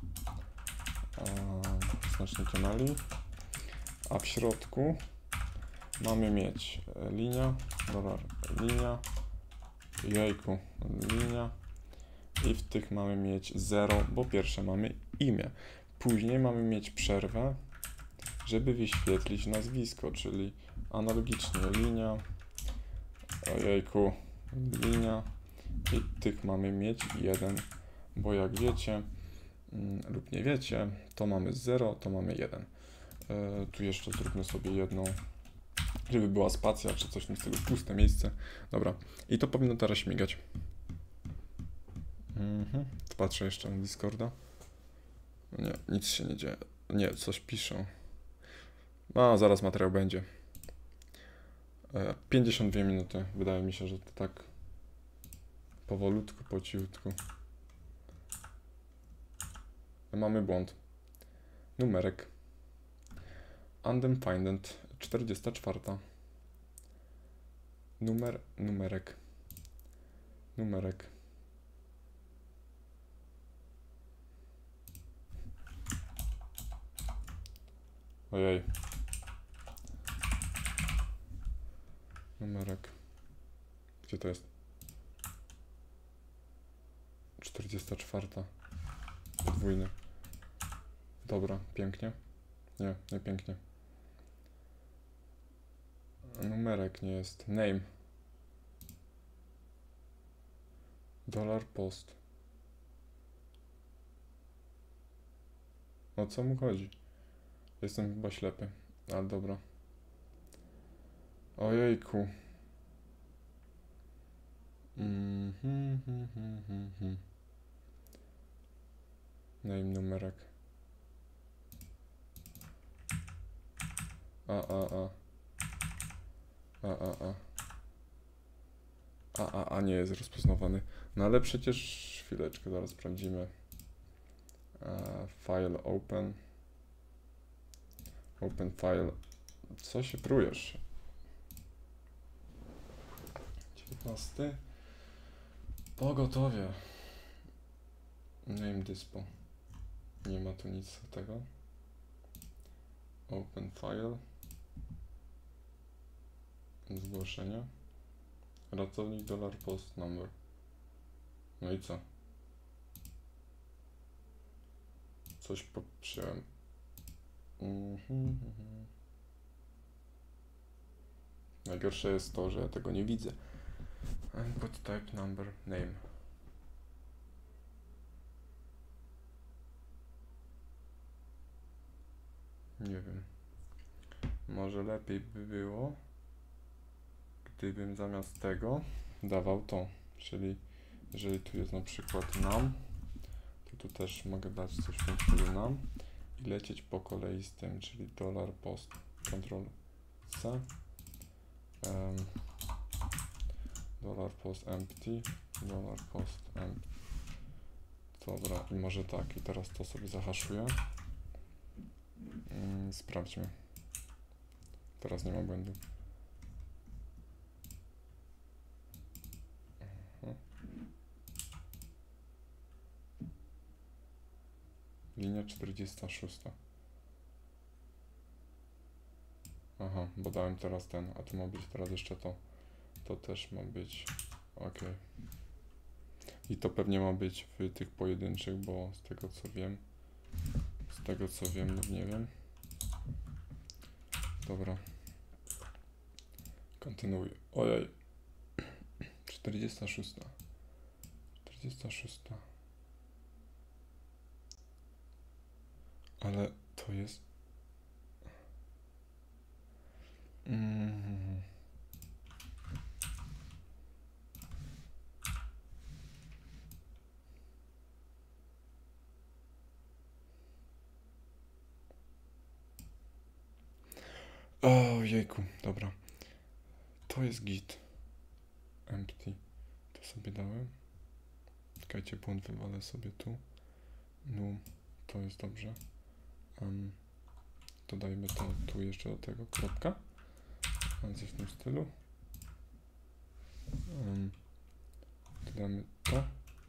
znacznikiem LI, a w środku mamy mieć linia, dolar, linia, jejku, linia i w tych mamy mieć 0, bo pierwsze mamy imię. Później mamy mieć przerwę, żeby wyświetlić nazwisko, czyli analogicznie linia, ojejku, linia i tych mamy mieć 1, bo jak wiecie lub nie wiecie, to mamy 0, to mamy 1. Tu jeszcze zróbmy sobie jedną, żeby była spacja czy coś w tym stylu, puste miejsce. Dobra, i to powinno teraz śmigać. Patrzę jeszcze na Discorda. Nie, nic się nie dzieje. Nie, coś piszą. A, zaraz materiał będzie. 52 minuty. Wydaje mi się, że to tak powolutku, po cichutku. Mamy błąd. Numerek. Undefined 44. Numerek. Ojej. Numerek. Gdzie to jest? 44. Podwójny. Dobra, pięknie. Nie, nie pięknie. Numerek nie jest. Name. Dollar post. O co mu chodzi? Jestem chyba ślepy. Ale dobra. Ojejku. Name numerek. A nie jest rozpoznawany. No ale przecież chwileczkę, zaraz sprawdzimy. File open. Open file. Co się prujesz? 19. Pogotowie. Name dispo. Nie ma tu nic z tego. Open file. Zgłoszenie. Pracownik dollar post number. No i co? Coś popsułem. Najgorsze jest to, że ja tego nie widzę. Input type number name. Nie wiem. Może lepiej by było, gdybym zamiast tego dawał to. Czyli jeżeli tu jest na przykład nam, to tu też mogę dać coś w tym stylu nam i lecieć po kolei z tym, czyli dollar post control C. Dollar post empty, dollar post empty. Dobra, i może tak, i teraz to sobie zahaszuję. Sprawdźmy. Teraz nie ma błędu. Linia 46. Aha, bo dałem teraz ten, a to ma być teraz jeszcze to. To też ma być, ok. I to pewnie ma być w tych pojedynczych, bo z tego co wiem lub nie wiem. Dobra. Kontynuuję. Ojej. 46. 36. Ale to jest... Ojejku, dobra. To jest git. Empty. To sobie dałem. Czekajcie, błąd wywalę sobie tu. No, to jest dobrze. Dodajmy to tu jeszcze do tego kropka. Coś w tym stylu. Dodamy to.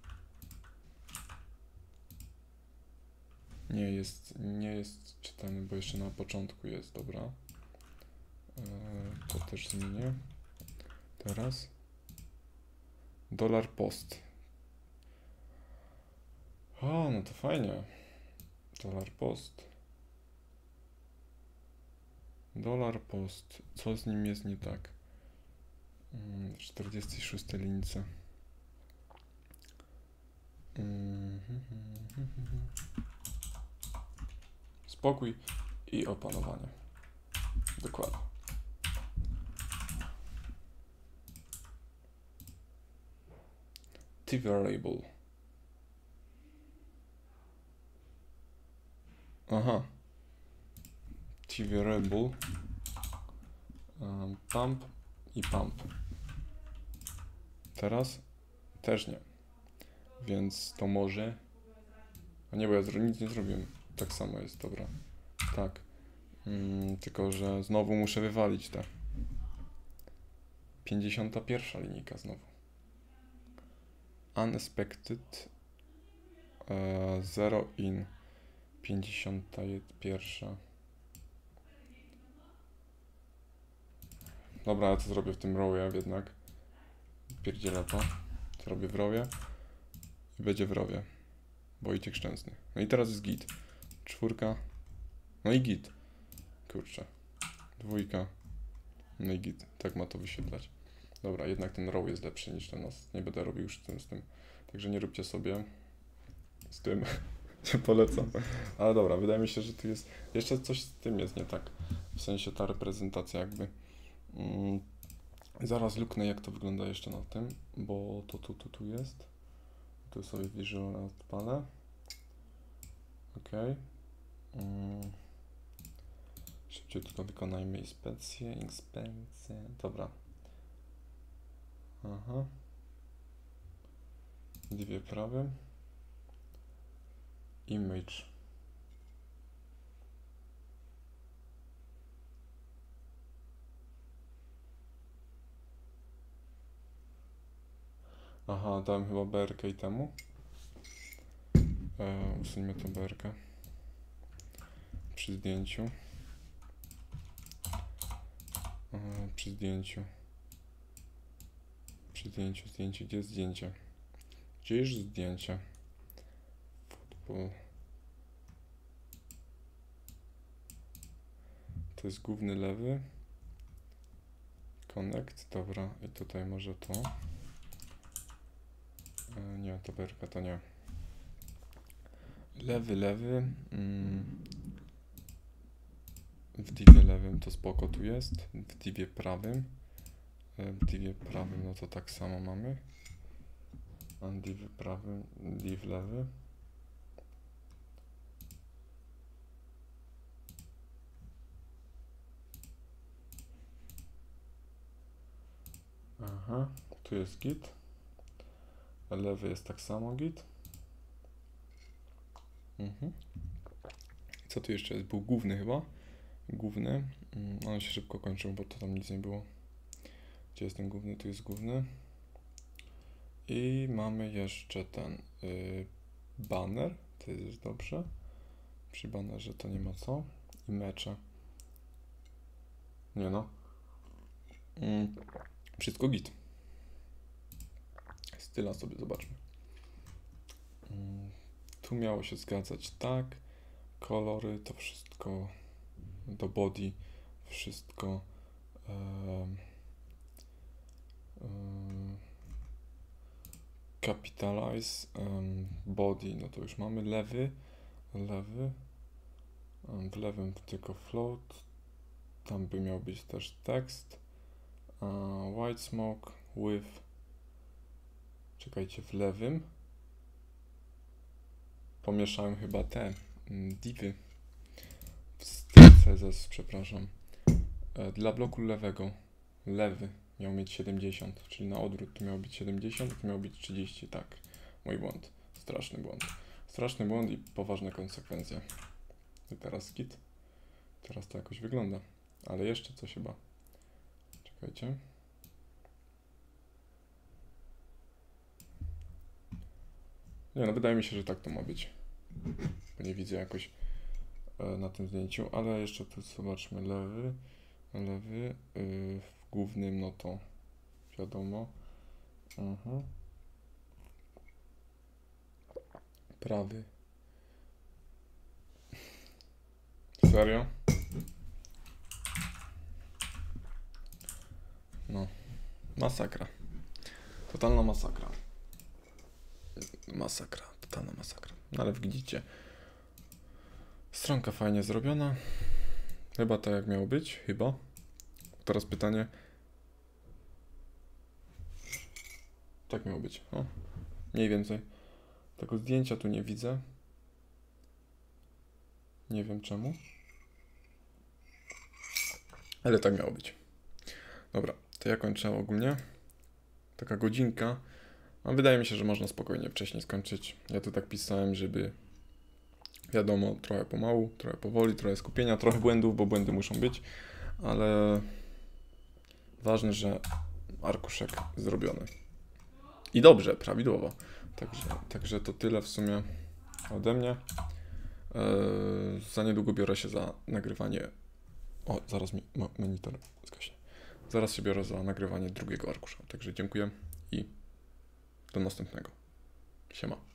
Nie jest czytany, bo jeszcze na początku jest, dobra. To też zmienię. Teraz. $post. O, no to fajnie. $post. $post. Co z nim jest nie tak? 46 linijce. Spokój i opanowanie. Dokładnie. T-variable. Aha. T-variable. Pump i pump. Teraz też nie. Więc to może... A nie, bo ja nic nie zrobiłem. Tak samo jest, dobra. Tak. Tylko, że znowu muszę wywalić te. 51 linijka znowu. Unexpected. 0 in. 51. Dobra, ja to zrobię w tym rowie jednak. Pierdzielę to. To robię w rowie. I będzie w rowie. Wojciech Szczęsny. No i teraz jest git. 4. No i git. Kurczę. 2. No i git. Tak ma to wyświetlać. Dobra, jednak ten row jest lepszy niż ten nas. Nie będę robił już z tym. Także nie róbcie sobie z tym. Nie polecam. Ale dobra, wydaje mi się, że tu jest... Jeszcze coś z tym jest nie tak. W sensie ta reprezentacja jakby. Zaraz luknę, jak to wygląda jeszcze na tym, bo to tu jest. Tu sobie Visual odpalę. Ok. Szybciej tylko wykonajmy inspekcję. Dobra. Aha. Dwie prawy. Image. Aha, dałem chyba BRK i temu. Usuńmy tą BRK. Przy zdjęciu. Przy zdjęciu. Zdjęcie. Gdzie jest zdjęcie? Gdzie jest zdjęcie? Football. To jest główny lewy. Connect, dobra. I tutaj może to. Nie, to berka to nie. Lewy. W divie lewym to spoko tu jest. W divie prawym. No to tak samo mamy. A div prawy, div lewy. Aha, tu jest git. Lewy jest tak samo git. Co tu jeszcze jest? Był główny chyba. Główny. On się szybko kończył, bo to tam nic nie było. Gdzie jest ten główny? Tu jest główny. I mamy jeszcze ten banner. To jest dobrze. Przy bannerze to nie ma co. I mecze. Nie no. Wszystko git. Styla sobie zobaczmy. Tu miało się zgadzać tak. Kolory to wszystko do body. Wszystko Capitalize, body, no to już mamy lewy, w lewym tylko float, tam by miał być też tekst, white smoke with, czekajcie, w lewym, pomieszałem chyba te divy, w CSS, przepraszam, dla bloku lewego, lewy miał mieć 70, czyli na odwrót to miało być 70, to miało być 30, tak, mój błąd, straszny błąd i poważne konsekwencje. I teraz git, teraz to jakoś wygląda, ale jeszcze coś chyba, czekajcie. Nie no, wydaje mi się, że tak to ma być, bo nie widzę jakoś na tym zdjęciu, ale jeszcze tu zobaczmy lewy, w głównym, no to wiadomo, prawy, serio? No, masakra, totalna masakra, totalna masakra, no ale widzicie, stronka fajnie zrobiona, chyba tak jak miało być, chyba. Teraz pytanie. Tak miało być, o, mniej więcej. Tego zdjęcia tu nie widzę. Nie wiem czemu. Ale tak miało być. Dobra, to ja kończę ogólnie. Taka godzinka. A wydaje mi się, że można spokojnie wcześniej skończyć. Ja tu tak pisałem, żeby wiadomo, trochę pomału, trochę powoli, trochę skupienia, trochę błędów, bo błędy muszą być, ale ważne, że arkuszek zrobiony. I dobrze, prawidłowo. Także to tyle w sumie ode mnie. Za niedługo biorę się za nagrywanie. O, zaraz mi monitor zgaśnie. Zaraz się biorę za nagrywanie drugiego arkusza. Także dziękuję i do następnego. Siema.